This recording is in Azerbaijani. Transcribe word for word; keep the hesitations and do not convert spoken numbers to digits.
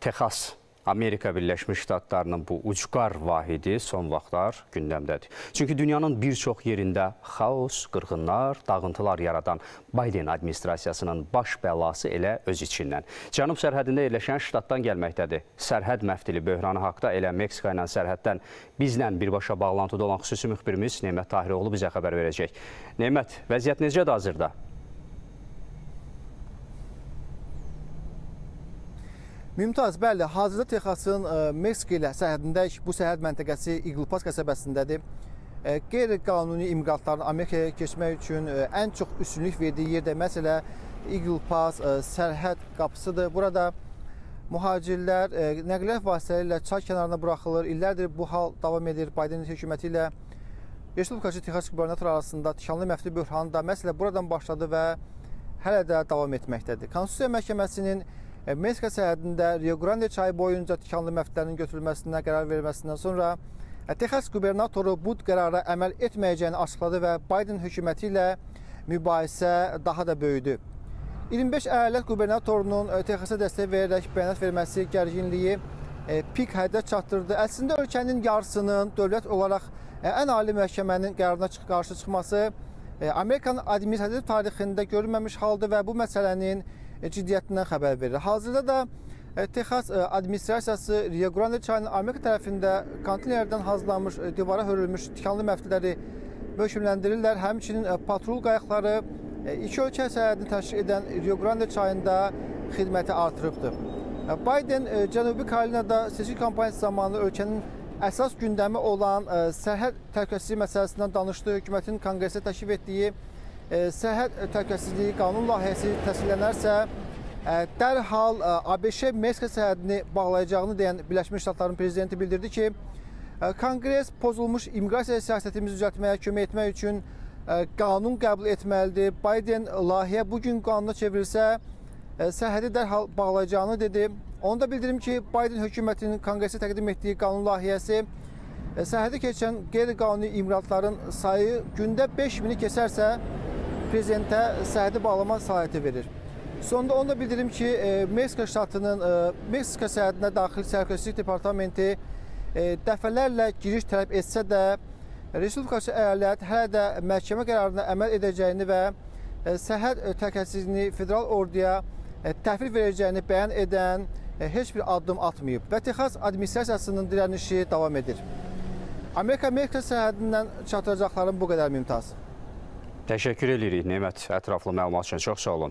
Texas, Amerika Birləşmiş Ştatlarının bu ucqar vahidi son vaxtlar gündəmdədir. Çünki dünyanın bir çox yerində xaos, qırğınlar, dağıntılar yaradan Biden administrasiyasının baş bəlası elə öz içindən. Cənub sərhədində yerləşən ştatdan gəlməkdədir. Sərhəd məftili böhranı haqda elə Meksika ilə sərhəddən bizlə birbaşa bağlantıda olan xüsusi müxbirimiz Nemət Tahiroğlu bizə xəbər verəcək. Nemət, vəziyyət necədir hazırda? Mümtaz, bəli, hazırda Texasın Meksika ilə sərhədindəyik. Bu sərhəd məntəqəsi Eagle Pass qəsəbəsindədir. Qeyri-qanuni immiqrantların Amerikaya keçmək üçün ən çox üstünlük verdiyi yerdə məsələ Eagle Pass sərhəd qapısıdır. Burada mühacirlər nəqliyyat vasitələri ilə çay kənarına buraxılır. İllərdir bu hal davam edir. Biden hökuməti ilə Respublikaçı Texas qubernatoru arasında tikanlı məftil böhranı da məsələ buradan başladı və hələ də davam etməkdədir. Konstitusiya Məhkəməsinin Meksika sərhədində Rio Grande çayı boyunca tikanlı məftillərin götürülməsinə qərar verməsindən sonra Texas qubernatoru bu qərara əməl etməyəcəyini açıqladı və Biden hökuməti ilə mübahisə daha da böyüdü. iyirmi beş əyalət qubernatorunun Texasa dəstək verərək bəyanat verməsi gərginliyi pik həddə çatdırdı. Əslində ölkənin yarısının dövlət olaraq ən ali məhkəmənin qərarına qarşı çıxması Amerikanın administrativ tarixində görülməmiş haldır və bu məsələnin ciddiyyətindən xəbər verir. Hazırda da Texas administrasiyası Rio Grande çayının Amerika tərəfində konteynerdən hazırlanmış, divara hörülmüş tikanlı məftilləri möhkəmləndirirlər. Həmçinin patrul qayıqları iki ölkə sərhədini təşkil edən Rio Grande çayında xidməti artırıbdır. Biden Cənubi Karolinada seçki kampaniyası zamanı ölkənin əsas gündəmi olan sərhəd təhlükəsizliyi məsələsindən danışdı. Hökumətin konqresə təklif etdiyi sərhəd təhlükəsizliyi qanun layihəsi təsdiqlənərsə, dərhal ABŞ-Meksika sərhədini bağlayacağını deyən Birləşmiş Ştatların prezidenti bildirdi ki, Konqres pozulmuş immiqrasiya siyasətimizi düzəltməyə kömək etmək üçün qanun qəbul etməlidir. Biden layihə bugün qanuna çevrilsə, sərhədi dərhal bağlayacağını dedi. Onu da bildirim ki, Biden hökumətinin Konqresə təqdim etdiyi qanun layihəsi sərhədi keçən qeyri-qanuni immigrantların sayı gündə beş mini keçərsə, prezidentə sərhədi bağlama səlahiyyəti verir. Sonunda onu da bildirim ki, Meksika ştatının Meksika sərhədinə daxil Təhlükəsizlik Departamenti dəfələrlə giriş tələb etsə də, Respublikaçı əyalət hələ də məhkəmə qərarına əməl edəcəyini və sərhəd təhlükəsizliyini federal orduya təhvil verəcəyini bəyan edən heç bir addım atmayıb və Texas administrasiyasının dirənişi davam edir. Amerika-Meksika sərhədindən çatdıracaqlarım bu qədər, Mümtaz. Təşəkkür edirik Nemət, ətraflı məlumat üçün çox sağ olun.